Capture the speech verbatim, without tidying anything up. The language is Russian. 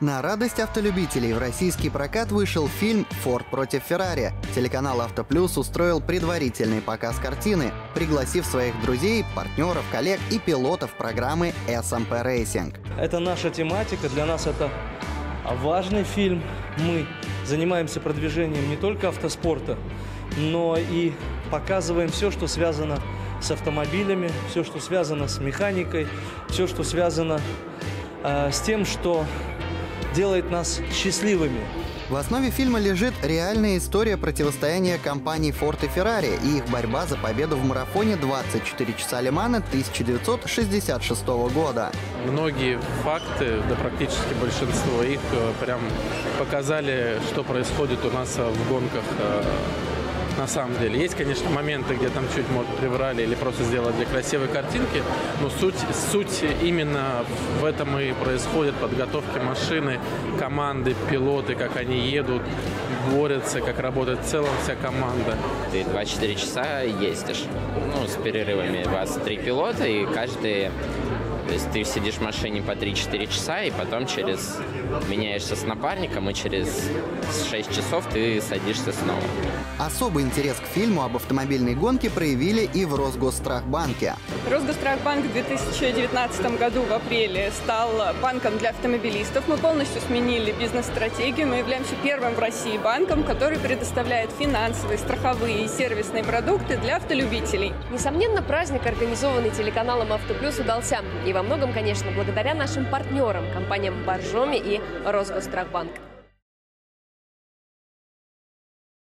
На радость автолюбителей в российский прокат вышел фильм «Форд против Феррари». Телеканал «Автоплюс» устроил предварительный показ картины, пригласив своих друзей, партнеров, коллег и пилотов программы эс эм пэ Racing. Это наша тематика, для нас это важный фильм. Мы занимаемся продвижением не только автоспорта, но и показываем все, что связано с автомобилями, все, что связано с механикой, все, что связано э, с тем, что делает нас счастливыми. В основе фильма лежит реальная история противостояния компаний Ford и Ferrari и их борьба за победу в марафоне двадцать четыре часа Ле-Мана тысяча девятьсот шестьдесят шестого года. Многие факты, да практически большинство их, прям показали, что происходит у нас в гонках. На самом деле. Есть, конечно, моменты, где там чуть, может, приврали или просто сделали для красивой картинки, но суть, суть именно в этом и происходит: подготовки машины, команды, пилоты, как они едут, борются, как работает в целом вся команда. Ты двадцать четыре часа ездишь, ну, с перерывами двадцать три пилота, и каждый... То есть ты сидишь в машине по три-четыре часа, и потом через меняешься с напарником, и через шесть часов ты садишься снова. Особый интерес к фильму об автомобильной гонке проявили и в Росгосстрахбанке. Росгосстрахбанк в две тысячи девятнадцатом году в апреле стал банком для автомобилистов. Мы полностью сменили бизнес-стратегию. Мы являемся первым в России банком, который предоставляет финансовые, страховые и сервисные продукты для автолюбителей. Несомненно, праздник, организованный телеканалом «Автоплюс», удался. И во многом, конечно, благодаря нашим партнерам, компаниям «Боржоми» и Росгосстрахбанк.